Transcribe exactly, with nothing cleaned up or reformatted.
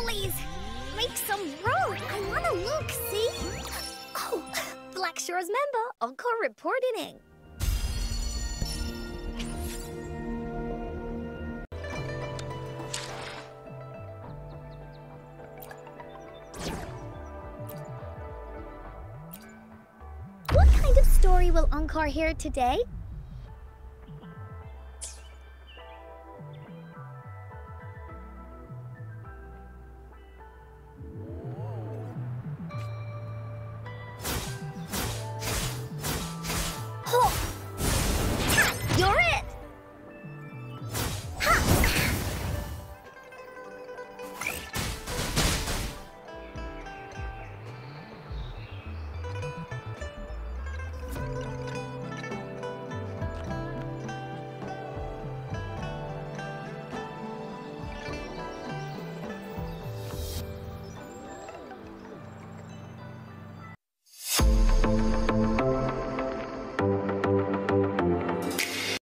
Please, make some room. I want to look, see? Oh, Black Shores member, Encore reporting in. What kind of story will Encore hear today?